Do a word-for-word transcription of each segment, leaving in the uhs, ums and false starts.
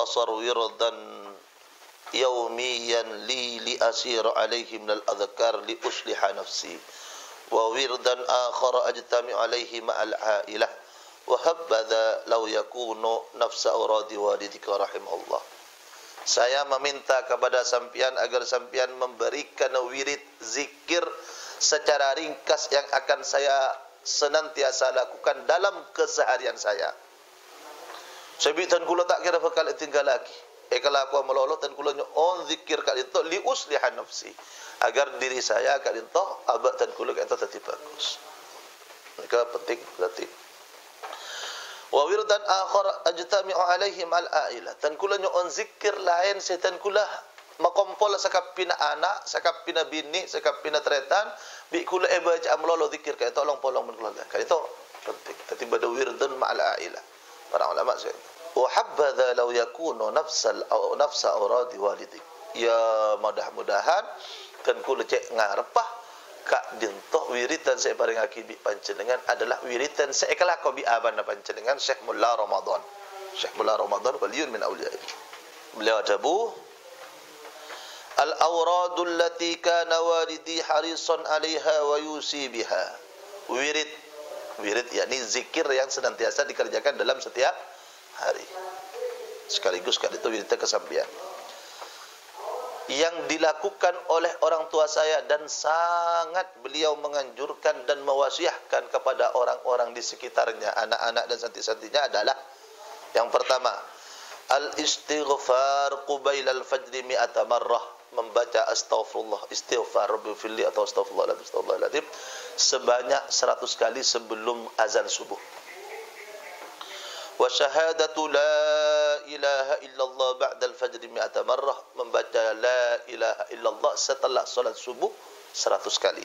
ikhtasar wirdan yawmiyan li li asir alaihi min al-adhkar li usliha nafsi wa wirdan akhar ajtami alaihi ma'al ailah wa habadha law yakunu nafsa awradi walidika rahimahullah. Saya meminta kepada sampian agar sampian memberikan wirid zikir secara ringkas yang akan saya senantiasa lakukan dalam keseharian saya. Sebab tan kula tak kira bakal tinggal lagi. Eh kalau aku meloloh tan kula on zikir kat itu li uslihan nafsi agar diri saya kat itu abad tan kula kat itu tetap bagus. Maka penting berarti. Wa wirdan akhar ajtami'u alaihim al-ailah. Tan kula on zikir lain setan kula makompol sakap pina anak, sakap pina bini, sakap pina tretan, bi kula e baca melolo zikir kat tolong polong men keluarga. Kat itu penting. Tapi pada wirdan ma'al ailah. Para ulama saya. Wa habadha law yakunu nafsal aw nafsa awradi walidik. Ya mudah-mudahan kan kula cek ngarepah kak dintoh wiritan saya paring akibi panjenengan adalah wiritan saya kelako bi aban panjenengan Syekh Mullah Ramadan. Syekh Mullah Ramadan waliyun min awliya. Beliau tabu al-awradul lati kana walidi harisan 'alaiha wa yusi biha. Wirid wirid yakni zikir yang senantiasa dikerjakan dalam setiap hari. Sekaligus kan itu wirid kesampian yang dilakukan oleh orang tua saya dan sangat beliau menganjurkan dan mewasiatkan kepada orang-orang di sekitarnya, anak-anak dan santi-santinya adalah yang pertama, al-istighfar qubail al-fajr mi'ata marrah, membaca astaghfirullah, istighfar rabbi filli atau astaghfirullah astaghfirullahaladzim sebanyak seratus kali sebelum azan subuh. Wa syahadatu la ilaha illallah ba'da al-fajr mi'ata marrah, membaca la ilaha illallah setelah salat subuh seratus kali.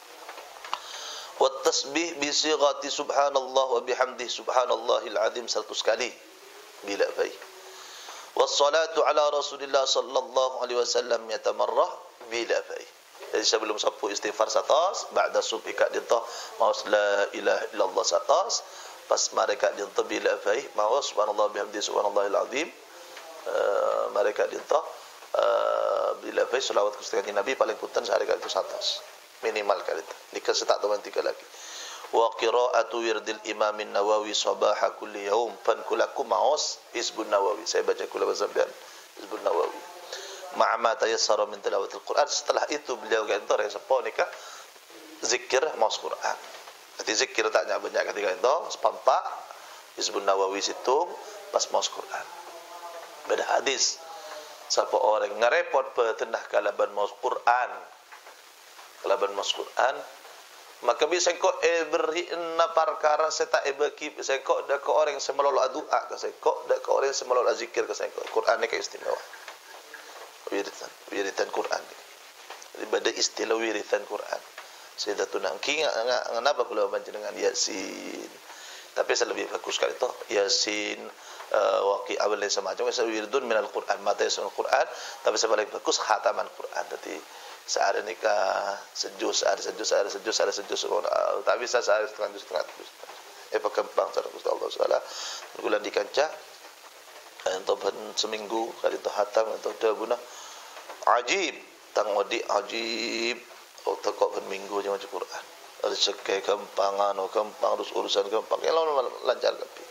Wa tasbih bi sighati subhanallah wa bihamdihi subhanallahil azim seratus kali bila baik. Wa salatu ala rasulillah sallallahu alaihi wasallam mi'ata marrah bila baik. Jadi sebelum sapu istighfar seratus, ba'da subhi kat ditah maus la ilaha illallah seratus, pas mereka dinta bila faih mawa subhanallah bihamdi subhanallahil azim uh, mereka dinta uh, bila faih selawat kepada Nabi paling putan sehari kali itu seratus minimal kali itu nikah setak teman tiga lagi. Wa qira'atu wirdil imam an-Nawawi sabaha kulli yaum fan kulakum maus hizbun Nawawi, saya baca kula bazambian hizbun Nawawi ma'ama tayassara min tilawatil Quran. Setelah itu beliau gantor yang sepo nikah zikir maus Quran. Jadi zikir taknya banyak ketika itu sepampak Hizbun Nawawi situng pas maus Quran. Beda hadis. Siapa orang ngerepot petenah kalaban maus Quran, kalaban maus Quran, maka bisa kau e beri na perkara seta e beki bisa kau dak orang yang semelolo doa ke saya kau dak orang yang semelolo zikir ke saya Quran ni ke istimewa. Wiritan, wiritan Quran. Jadi beda istilah wiritan Quran. Saya tu nak king kenapa kalau baca dengan Yasin, tapi saya lebih bagus kali itu Yasin uh, waqi awal semacam saya wirdun minal Quran mata yasin Quran, tapi saya paling bagus khataman Quran. Jadi sehari nikah sejus sehari sejus sehari sejus sehari sejus uh, tak bisa sehari setengah juz setengah juz eh pakempang cara Gusti Allah Taala bulan dikancah untuk seminggu kali itu khatam atau dabuna ajib tang odi ajib. Oh tekok ben minggu je macam Quran. Rezeki kempangan, oh kempang terus urusan kempang. Kalau lancar ke